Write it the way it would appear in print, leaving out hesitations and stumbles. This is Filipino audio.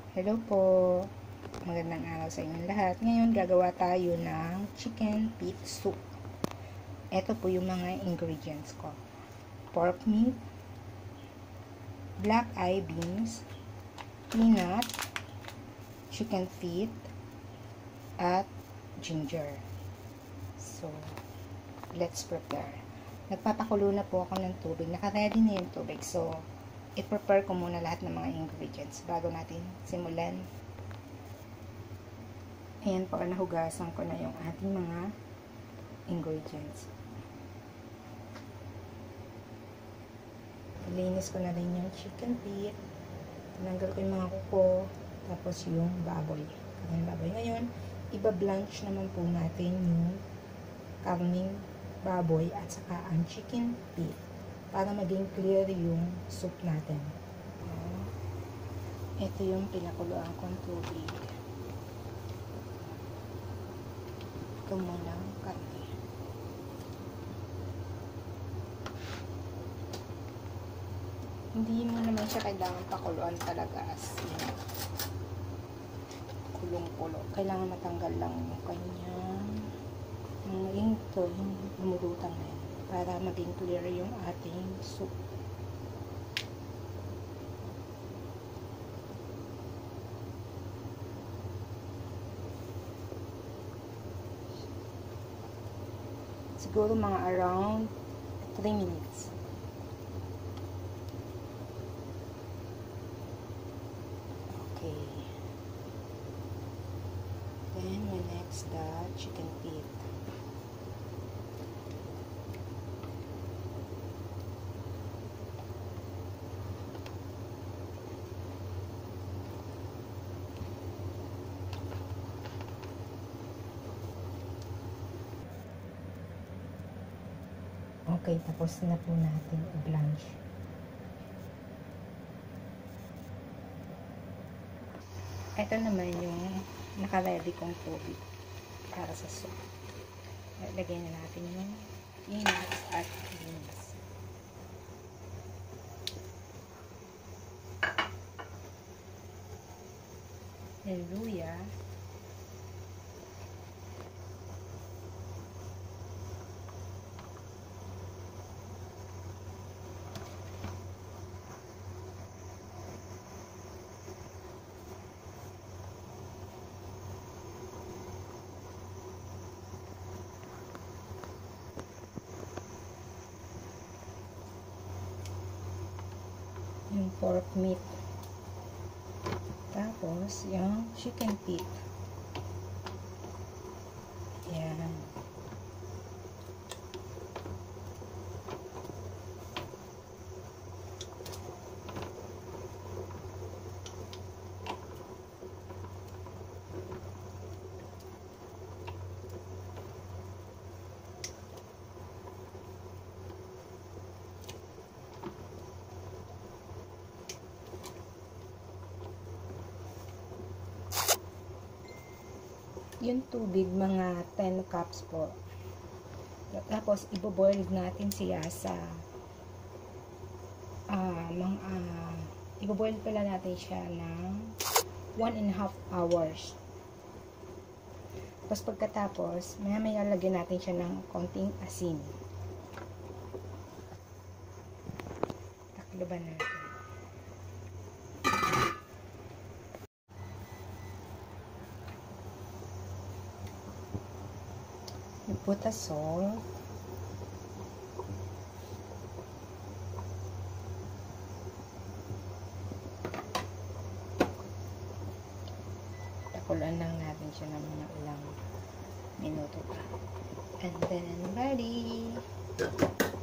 Hello po. Magandang araw sa inyong lahat. Ngayon gagawa tayo ng chicken feet soup. Ito po yung mga ingredients ko. Pork meat, black eye beans, peanut, chicken feet, at ginger. So, let's prepare. Nagpapakulo na po ako ng tubig. Naka-ready na yung tubig. So, i-prepare ko muna lahat ng mga ingredients bago natin simulan. Ayan po, nahugasan ko na yung ating mga ingredients. Linis ko na rin yung chicken feet. Tinanggal ko yung mga kuko. Tapos yung baboy. Ngayon, iba-blanch naman po natin yung karning baboy at saka ang chicken feet para maging clear yung soup natin. Ito yung pinakuluan kong tubig. Ito muna ang karne. Hindi mo naman siya kailangan pakuluan talaga as kulong-kulo. Kailangan matanggal lang yung kanyang maging ito, yung lumulutang na yan, para maging clear yung ating soup. Siguro mga around 3 minutes. Okay. Then, we next the chicken feet. Okay, tapos na po natin i-blanch. Ito naman yung naka-ready kong tubig para sa soup. Lagyan na natin yung peanuts at beans. And luya. Yung pork meat. Tapos, yung chicken feet. Ayan. Yung tubig, mga 10 cups po. Tapos, iboboil natin siya sa iboboil pala natin siya ng 1.5 hours. Tapos, pagkatapos, maya lagyan natin siya ng konting asin. Takloban natin. You put a salt. Takuluan lang natin siya ng mga ilang minuto pa. And then, ready!